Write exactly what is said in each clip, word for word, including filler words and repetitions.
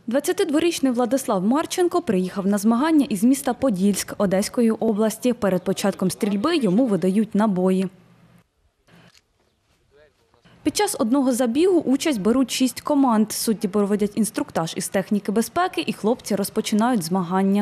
двадцятидворічний Владислав Марченко приїхав на змагання із міста Подільськ Одеської області. Перед початком стрільби йому видають набої. Під час одного забігу участь беруть шість команд. Судді проводять інструктаж із техніки безпеки і хлопці розпочинають змагання.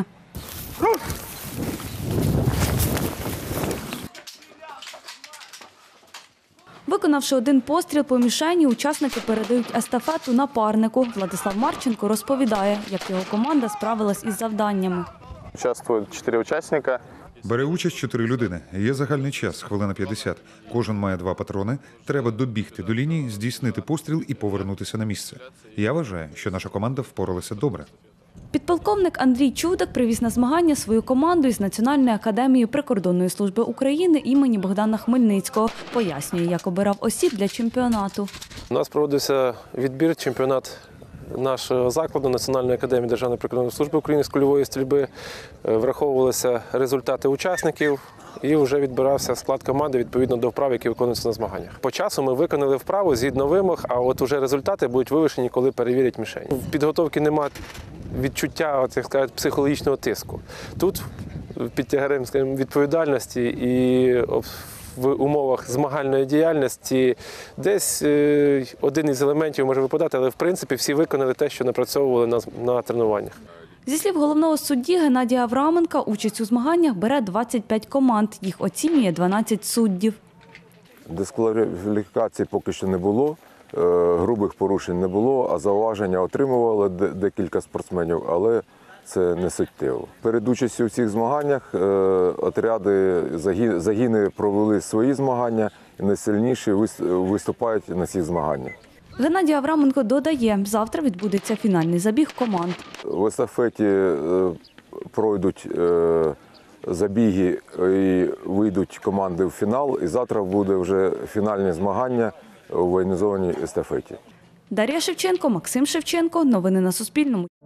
Виконавши один постріл по мішені, учасники передають естафету напарнику. Владислав Марченко розповідає, як його команда справилась із завданнями. Участвують чотири учасника. Бере участь чотири людини. Є загальний час – хвилина п'ятдесят. Кожен має два патрони. Треба добігти до лінії, здійснити постріл і повернутися на місце. Я вважаю, що наша команда впоралася добре. Підполковник Андрій Чудик привіз на змагання свою команду із Національної академії прикордонної служби України імені Богдана Хмельницького. Пояснює, як обирав осіб для чемпіонату. У нас проводився відбір, чемпіонат нашого закладу Національної академії Державної прикордонної служби України з кульової стрільби. Враховувалися результати учасників і вже відбирався склад команди відповідно до вправ, які виконуються на змаганнях. По часу ми виконали вправу згідно вимог, а от уже результати будуть вивішені, коли перевірять мішень. В підготовці немає відчуття, як сказати, психологічного тиску. Тут під тягарем, скажімо, відповідальності і в умовах змагальної діяльності десь один із елементів може випадати, але в принципі всі виконали те, що напрацьовували на, на тренуваннях. Зі слів головного судді Геннадія Авраменка, участь у змаганнях бере двадцять п'ять команд. Їх оцінює дванадцять суддів. Дискваліфікації поки що не було, грубих порушень не було, а зауваження отримували декілька спортсменів, але це не суттєво. Перед участю у цих змаганнях отряди, загіни провели свої змагання і найсильніші виступають на цих змаганнях. Геннадій Авраменко додає, завтра відбудеться фінальний забіг команд. В естафеті пройдуть забіги і вийдуть команди в фінал, і завтра буде вже фінальні змагання у воєнізованій естафеті. Дар'я Шевченко, Максим Шевченко. Новини на Суспільному.